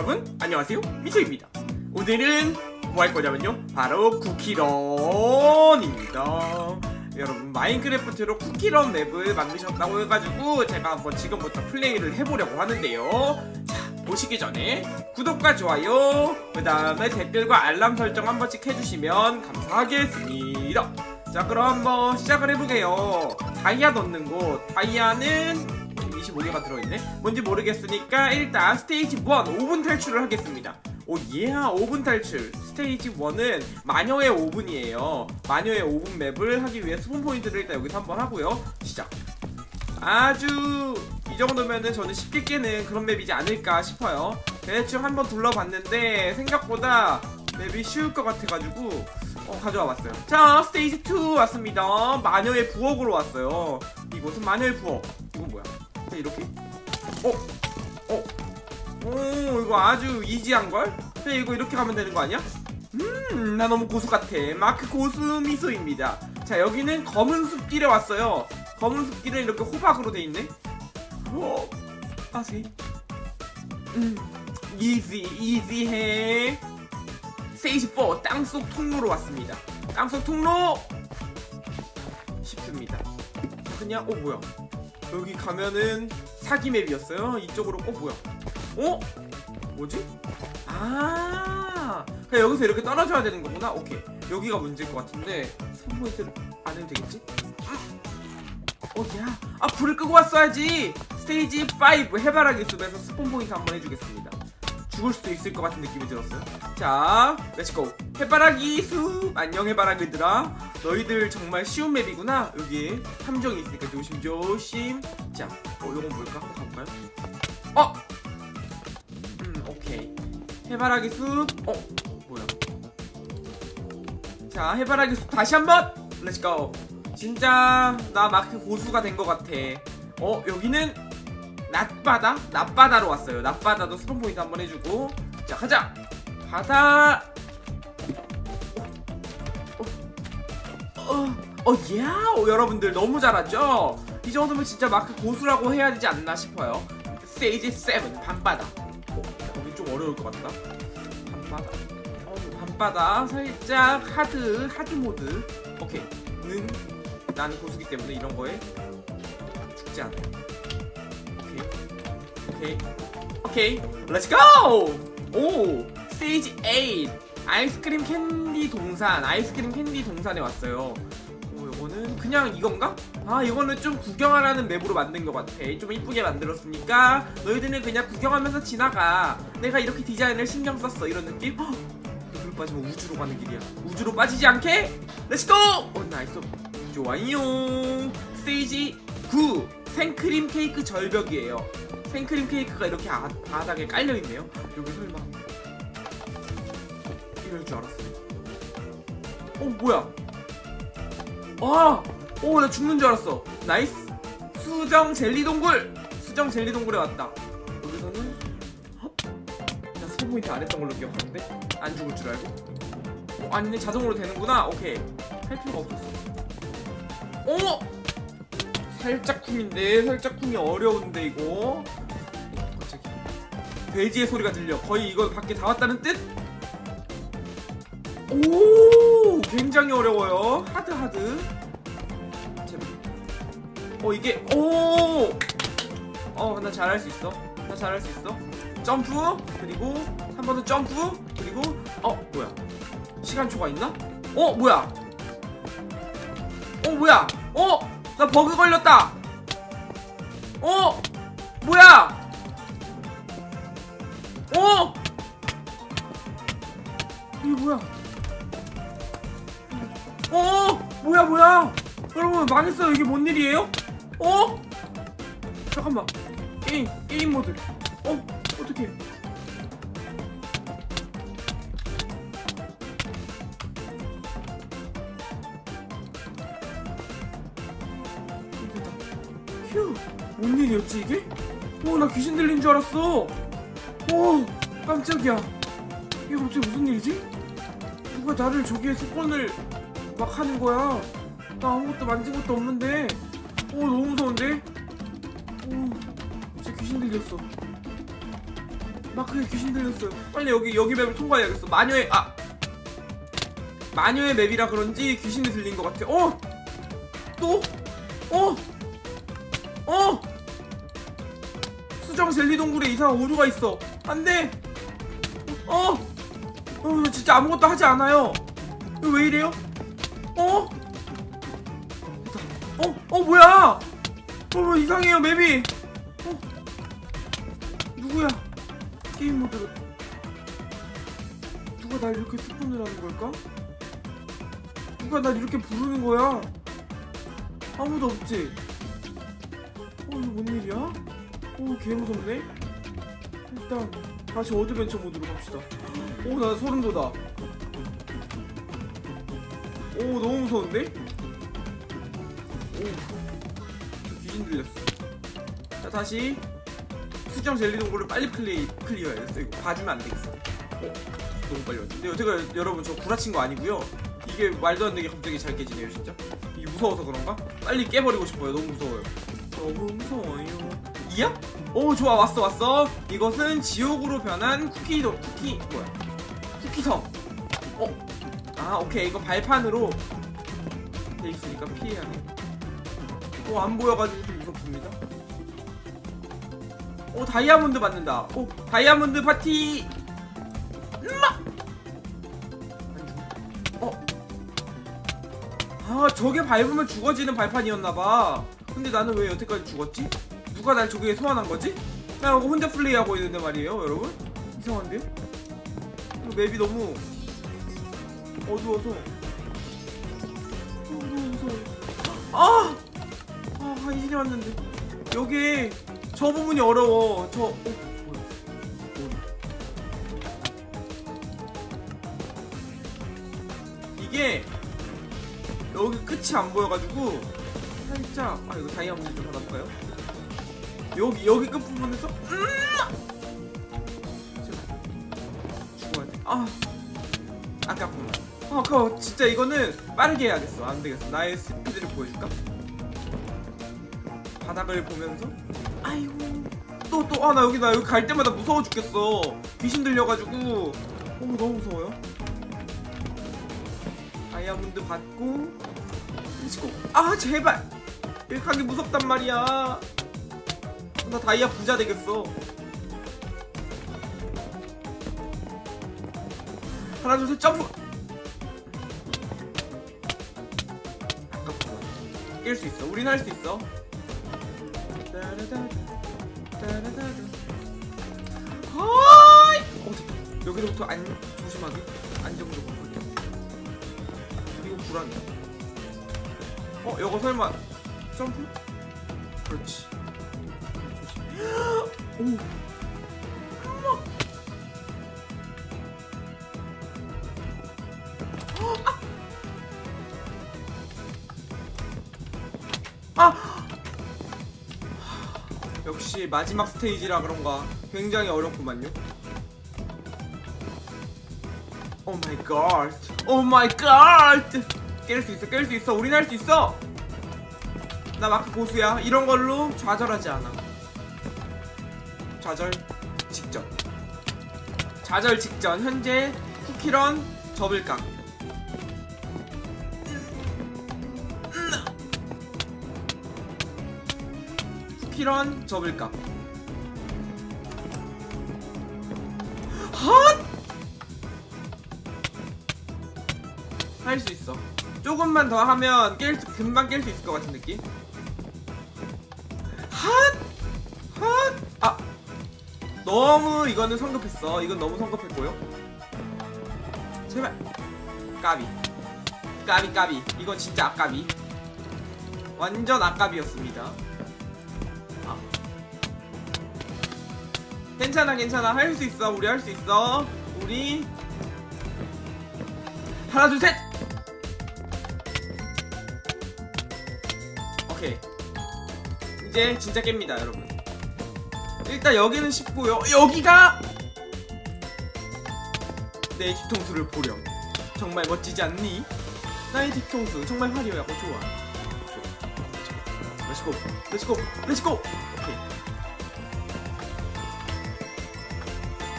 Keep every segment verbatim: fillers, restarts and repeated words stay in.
여러분 안녕하세요, 미소입니다. 오늘은 뭐 할 거냐면요, 바로 쿠키런입니다. 여러분 마인크래프트로 쿠키런 맵을 만드셨다고 해가지고 제가 한번 지금부터 플레이를 해보려고 하는데요. 자, 보시기 전에 구독과 좋아요, 그 다음에 댓글과 알람 설정 한 번씩 해주시면 감사하겠습니다. 자, 그럼 한번 시작을 해보게요. 다이아 넣는 곳, 다이아는 이십오 개가 들어있네. 뭔지 모르겠으니까 일단 스테이지 일 오 분 탈출을 하겠습니다. 오 예, 오 분 탈출. 스테이지 일은 마녀의 오 분이에요 마녀의 오 분 맵을 하기 위해 스폰 포인트를 일단 여기서 한번 하고요. 시작. 아주 이 정도면은 저는 쉽게 깨는 그런 맵이지 않을까 싶어요. 대충 한번 둘러봤는데 생각보다 맵이 쉬울 것 같아가지고 어, 가져와 봤어요. 자, 스테이지 이 왔습니다. 마녀의 부엌으로 왔어요. 이곳은 마녀의 부엌. 이건 뭐야? 이렇게 어? 어? 오, 이거 아주 이지한걸? 그냥 이거 이렇게 가면 되는 거 아니야? 음, 나 너무 고수 같아. 마크 고수 미소입니다. 자, 여기는 검은 숲길에 왔어요. 검은 숲길은 이렇게 호박으로 돼 있네. 어, 아세이. 음, 이지, 이지해. 스테이지 사, 땅속 통로로 왔습니다. 땅속 통로! 쉽습니다. 그냥, 어, 뭐야. 여기 가면은 사기 맵이었어요. 이쪽으로, 어, 뭐야. 어? 뭐지? 아, 그냥 여기서 이렇게 떨어져야 되는 거구나. 오케이. 여기가 문제일 것 같은데 스폰 포인트를 안 해도 되겠지? 어, 야. 아, 불을 끄고 왔어야지. 스테이지 오 해바라기 숲에서 스폰 포인트 한번 해주겠습니다. 죽을 수도 있을 것 같은 느낌이 들었어요. 자, 렛츠고. 해바라기 숲. 안녕 해바라기들아. 너희들 정말 쉬운 맵이구나. 여기에 함정이 있으니까 조심조심. 자, 어, 요건 뭘까? 한번 가볼까요? 어! 음, 오케이. 해바라기 숲. 어, 뭐야. 자, 해바라기 숲 다시 한번. 렛츠고. 진짜 나 마크 고수가 된 것 같아. 어, 여기는 낮바다? 낮바다로 왔어요. 낮바다도 스폰 포인트 한번 해주고. 자, 가자! 바다! 어, 어, 어, 야! 어, 여러분들 너무 잘하죠? 이 정도면 진짜 마크 고수라고 해야 되지 않나 싶어요. 스테이지 칠, 밤바다. 어, 여기 좀 어려울 것 같다. 밤바다. 어, 밤바다. 살짝 하드, 하드 모드. 오케이. 는, 나는 고수기 때문에 이런 거에 죽지 않아요. 오케이, 오케이, 렛츠고! 오! 스테이지 에잇! 아이스크림 캔디 동산. 아이스크림 캔디 동산에 왔어요. 오, 요거는 그냥 이건가? 아, 이거는 좀 구경하라는 맵으로 만든 것 같아. 좀 이쁘게 만들었으니까 너희들은 그냥 구경하면서 지나가. 내가 이렇게 디자인을 신경 썼어. 이런 느낌? 헉! 여기로 빠지면 우주로 가는 길이야. 우주로 빠지지 않게? 렛츠고! 오, 나이스. 좋아요. 스테이지 구. 생크림 케이크 절벽이에요. 생크림 케이크가 이렇게 아, 바닥에 깔려있네요. 여기 설마 이럴 줄 알았어. 어, 뭐야. 아! 오, 나 죽는 줄 알았어. 나이스. 수정 젤리 동굴. 수정 젤리 동굴에 왔다. 여기서는 헉? 나 스폰 포인트 안 했던 걸로 기억하는데 안 죽을 줄 알고. 어, 아니네. 자동으로 되는구나. 오케이. 할 필요가 없었어. 어? 살짝 쿵인데, 살짝 쿵이 어려운데 이거. 갑자기 돼지의 소리가 들려. 거의 이거 밖에 다 왔다는 뜻? 오, 굉장히 어려워요. 하드 하드. 제발. 어, 이게 오. 어, 나 잘할 수 있어. 나 잘할 수 있어. 점프, 그리고 한 번 더 점프, 그리고 어, 뭐야? 시간초가 있나? 어, 뭐야? 어, 뭐야? 어? 나 버그 걸렸다. 어? 뭐야? 어? 이게 뭐야? 어? 뭐야 뭐야? 여러분 망했어요. 이게 뭔 일이에요? 어? 잠깐만. 게임 게임 모드. 어? 어떡해? 휴, 뭔 일이었지 이게? 어, 나 귀신 들린 줄 알았어. 오, 깜짝이야. 이게 갑자기 무슨 일이지? 누가 나를 저기에 스폰을 막 하는 거야. 나 아무것도 만진 것도 없는데. 오, 너무 무서운데? 오, 진짜 귀신 들렸어. 마크에 귀신 들렸어요. 빨리 여기 여기 맵을 통과해야겠어. 마녀의 아 마녀의 맵이라 그런지 귀신이 들린 것 같아. 어? 또? 어? 어? 수정 젤리 동굴에 이상한 오류가 있어. 안돼. 어? 어 진짜 아무것도 하지 않아요. 이거 왜 이래요? 어? 어? 어 뭐야? 어 이상해요 맵이. 어? 누구야? 게임 모드로 누가 날 이렇게 스폰을 하는 걸까? 누가 날 이렇게 부르는 거야? 아무도 없지? 어 이거 뭔 일이야? 오 개무섭네? 일단 다시 어드벤처 모드로 갑시다. 오 나 소름 돋아. 오 너무 무서운데? 오 귀신 들렸어. 자 다시 수정 젤리 동굴을 빨리 클리, 클리어해야겠어. 이거 봐주면 안 되겠어. 어? 너무 빨리 왔지. 근데 제가 여러분 저 구라친 거 아니고요. 이게 말도 안 되게 갑자기 잘 깨지네요 진짜. 이게 무서워서 그런가? 빨리 깨버리고 싶어요. 너무 무서워요. 너무 무서워요. 이야? 오 좋아 왔어 왔어. 이것은 지옥으로 변한 쿠키도 쿠키 뭐야? 쿠키성. 어? 아 오케이 이거 발판으로 돼 있으니까 피해야 돼. 어 안 보여가지고 좀 무섭습니다. 오 다이아몬드 받는다. 오 다이아몬드 파티. 음마! 어? 아 저게 밟으면 죽어지는 발판이었나봐. 근데 나는 왜 여태까지 죽었지? 누가 날 저기에 소환한거지? 나 이거 혼자 플레이하고 있는데 말이에요 여러분? 이상한데요? 이거 맵이 너무 어두워서 너무 무서워. 아! 아 간신히 왔는데 여기 저 부분이 어려워. 저... 어? 뭐야? 이게 여기 끝이 안 보여가지고 살짝 아 이거 다이아몬드 좀 받아볼까요? 여기 여기 끝부분에서 음! 제발 죽어야 돼. 아 아깝구나. 아 아까워. 진짜 이거는 빠르게 해야겠어. 안 되겠어. 나의 스피드를 보여줄까? 바닥을 보면서 아이고 또 또 아 나 여기 나 여기 갈 때마다 무서워 죽겠어. 귀신 들려가지고 어 너무 무서워요. 다이아몬드 받고 렛츠고. 아 제발 여기 가기 무섭단 말이야. 나 다이아 부자 되겠어. 하나 둘 셋 점프. 아깝구나. 깰 수 있어. 우린 할 수 있어. 하이! 어 됐다. 여기로부터 안 조심하게 안정적으로 갈게. 이거 불안해. 어 이거 설마 점프? 그렇지. 오. 엄마. 아. 아. 역시 마지막 스테이지라 그런가 굉장히 어렵구만요. 오 마이 갓. 오 마이 갓. 깰 수 있어. 깰 수 있어. 우린 할 수 있어. 나 마크 고수야. 이런 걸로 좌절하지 않아. 좌절 직전. 좌절 직전. 현재 쿠키런 접을각. 쿠키런 접을각. 헛! 할 수 있어. 조금만 더 하면 깰 수, 금방 깰 수 있을 것 같은 느낌. 헛! 헛! 아! 너무 이거는 성급했어. 이건 너무 성급했고요. 제발. 까비. 까비 까비. 이건 진짜 아까비. 완전 아까비였습니다. 아. 괜찮아 괜찮아. 할 수 있어. 우리 할 수 있어. 우리 하나 둘 셋. 오케이. 이제 진짜 깹니다 여러분. 일단 여기는 쉽고요. 여기가 내 뒤통수를 보렴. 정말 멋지지 않니? 나의 뒤통수 정말 화려하고 좋아. 렛츠고 렛츠고 렛츠고. 오케이.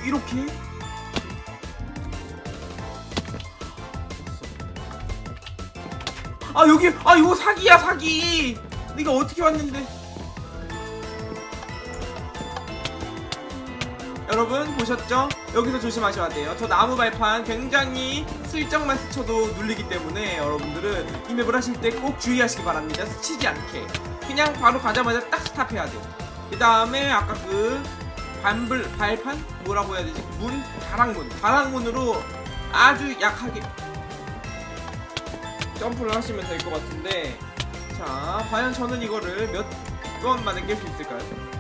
이렇게 아 여기 아 이거 사기야 사기. 네가 어떻게 왔는데. 여러분 보셨죠? 여기서 조심하셔야 돼요. 저 나무 발판 굉장히 슬쩍만 스쳐도 눌리기 때문에 여러분들은 이 맵을 하실 때 꼭 주의하시기 바랍니다. 스치지 않게 그냥 바로 가자마자 딱 스탑해야 돼요. 그 다음에 아까 그 반불 발판? 뭐라고 해야 되지? 문? 다락문 다락문으로 아주 약하게 점프를 하시면 될 것 같은데, 자 과연 저는 이거를 몇 번 만에 깰 수 있을까요?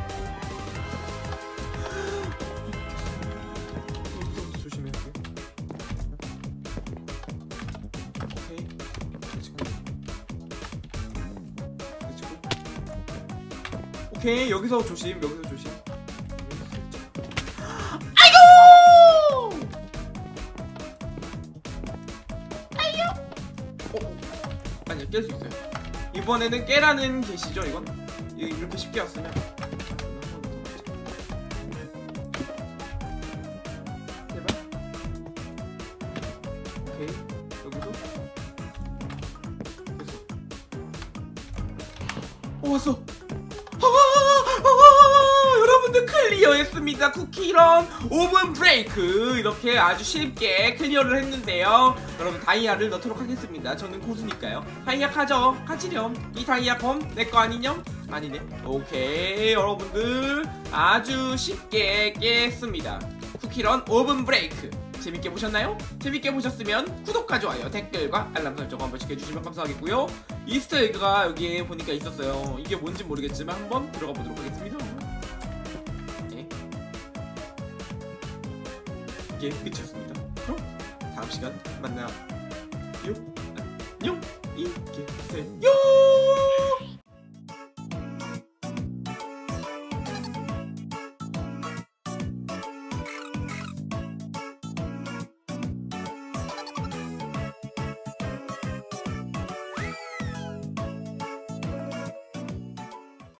여기서부터 조심해야 돼요. 오케이 그치고 그치고 오케이 여기서 조심 여기서 조심. 아니요 깰 수 있어요. 이번에는 깨라는 계시죠 이건? 이렇게 쉽게 왔으면 제발. 오케이 여기도 됐어. 오 왔어. 아, 아, 여러분들 클리어했습니다. 쿠키런 오븐 브레이크 이렇게 아주 쉽게 클리어를 했는데요. 여러분 다이아를 넣도록 하겠습니다. 저는 고수니까요. 다이아 가져 가지렴. 이 다이아 검 내거 아니렴? 아니네. 오케이 여러분들 아주 쉽게 깼습니다. 쿠키런 오븐 브레이크 재밌게 보셨나요? 재밌게 보셨으면 구독과 좋아요 댓글과 알람 설정 한번 시켜주시면 감사하겠고요. 이스터에그가 여기에 보니까 있었어요. 이게 뭔지 모르겠지만 한번 들어가 보도록 하겠습니다. 네. 이게 끝이었습니다. 그럼 다음 시간 만나요. 안녕. 이게 세요.